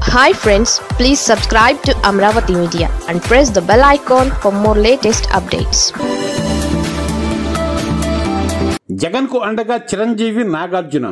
Hi friends, please subscribe to Amaravathi Media and press the bell icon for more latest updates. Jagan కు అండగా Chiranjeevi Nagarjuna.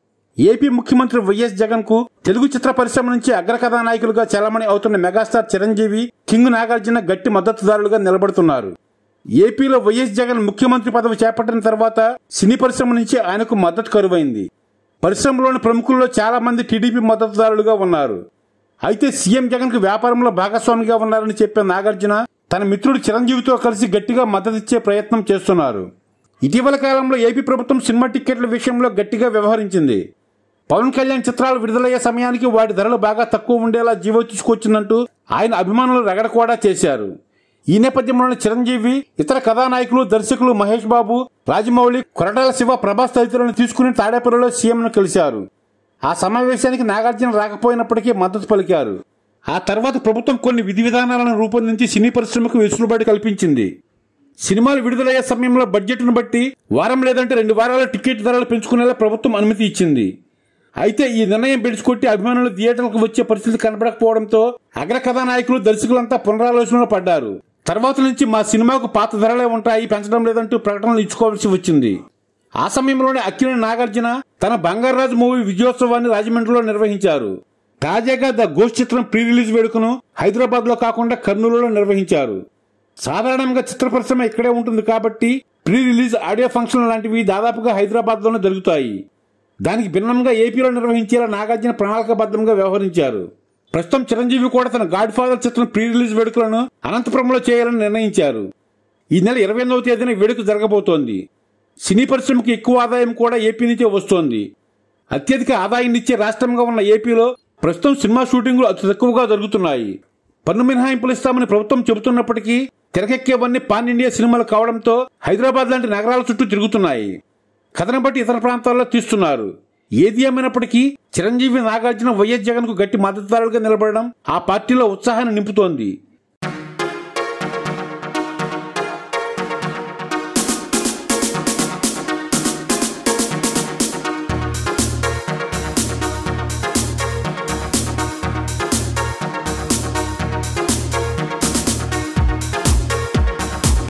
AP ముఖ్యమంత్రి YS Jagan కు తెలుగు చిత్ర పరిశ్రమ నుంచి అగ్ర కథానాయకులుగా చలామణి అవుతున్న మెగాస్టార్ చిరంజీవి, కింగ్ నాగార్జున గట్టి మద్దతుదారులుగా నిలబడుతున్నారు. ఏపీలో వైఎస్ జగన్ ముఖ్యమంత్రి పదవి చేపట్టిన తర్వాత సినీ పరిశ్రమ నుంచి ఆయనకు మద్దతు కరువైంది. పరిశ్రమలోని ప్రముఖుల్లో చాలా మంది టీడీపీ మద్దతుదారులుగా ఉన్నారు. అయితే సీఎం జగన్ కు వ్యాపారంలో భాగస్వామిగా ఉన్నారని చెప్పే నాగార్జున తన మిత్రుడు చిరంజీవితో కలిసి గట్టిగా మద్దతిచ్చే ప్రయత్నం చేస్తున్నారు. ఇటీవల కాలంలో ఏపీ ప్రభుత్వం సినిమా టిక్కెట్ల విషయంలో గట్టిగా వ్యవహరించింది. పవన్ కళ్యాణ్ చిత్రాలు విడుదలయ్యే సమయానికి వాటి ధరలు బాగా తక్కువ ఉండేలా జీవో తీసుకొచ్చిందంటూ ఆయన అభిమానులు రగడ కూడా చేశారు. ఈ నేపథ్యంలోనే చిరంజీవి, ఇతర కథానాయకులు, దర్శకులు మహేష్ బాబు, రాజమౌళి, కొరటాల శివ, ప్రభాస్ తదితరులను తీసుకుని తాడేపల్లిలో సీఎంను కలిశారు. ఆ సమావేశానికి నాగార్జున రాకపోయినప్పటికీ మద్దతు పలికారు. ఆ తర్వాత ప్రభుత్వం కొన్ని విధి విధానాలను రూపొందించి సినీ పరిశ్రమకు వెసులుబాటు కల్పించింది. సినిమాలు విడుదలయ్యే సమయంలో బడ్జెట్ను బట్టి వారం లేదంటే 2 వారాల టికెట్ ధరలు పెంచుకునేలా ప్రభుత్వం అనుమతి ఇచ్చింది. అయితే ఈ నిర్ణయం పెంచుకొట్టి అభిమానులు థియేటర్లకు వచ్చే పరిస్థితి కనబడకపోవడంతో అగ్ర కథానాయకులు, దర్శకులంతా పునరాలోచనలో పడ్డారు. తర్వాత నుంచి మా సినిమాకు పాత ధరలే ఉంటాయి, పెంచడం లేదంటూ ప్రకటనలు ఇచ్చుకోవాల్సి వచ్చింది. ఆ సమయంలోనే అక్కినేని నాగార్జున తన బంగారాజు మూవీ విజయోత్సవాన్ని రాజమండ్రిలో నిర్వహించారు. తాజాగా ద గోస్ట్ చిత్రం ప్రీ రిలీజ్ వేడుకను హైదరాబాద్ లో కాకుండా కర్నూలులో నిర్వహించారు. సాధారణంగా చిత్ర పరిశ్రమ ఇక్కడే ఉంటుంది కాబట్టి ప్రీ రిలీజ్ ఆడియో ఫంక్షన్ లాంటివి దాదాపుగా హైదరాబాద్ లోనే జరుగుతాయి. దానికి భిన్నంగా ఏపీలో నిర్వహించేలా నాగార్జున ప్రణాళికాబద్ధంగా వ్యవహరించారు. ప్రస్తుతం చిరంజీవి కూడా తన గాడ్ ఫాదర్ చిత్రం ప్రీ రిలీజ్ వేడుకలను అనంతపురంలో చేయాలని నిర్ణయించారు. ఈ నెల 28వ తేదీన వేడుక జరగబోతోంది. సినీ పరిశ్రమకు ఎక్కువ ఆదాయం కూడా ఏపీ నుంచే వస్తోంది. అత్యధిక ఆదాయాన్నిచ్చే రాష్ట్రంగా ఉన్న ఏపీలో ప్రస్తుతం సినిమా షూటింగ్లు అతి తక్కువగా జరుగుతున్నాయి. పన్ను మినహాయింపులు ఇస్తామని ప్రభుత్వం చెబుతున్నప్పటికీ తెరకెక్కేవన్నీ పాన్ ఇండియా సినిమాలు కావడంతో హైదరాబాద్ లాంటి నగరాల చుట్టూ తిరుగుతున్నాయి. కథను బట్టి ఇతర ప్రాంతాల్లో తీస్తున్నారు. ఏది ఏమైనప్పటికీ చిరంజీవి, నాగార్జున వైఎస్ జగన్ కు గట్టి మద్దతుదారులుగా నిలబడడం ఆ పార్టీలో ఉత్సాహాన్ని నింపుతోంది.